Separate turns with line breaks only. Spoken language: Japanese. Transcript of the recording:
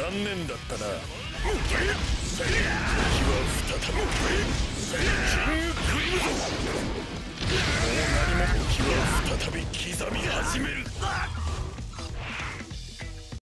残念だったな。敵は再びキングクリムゾン。もう何も時は再び刻み始める。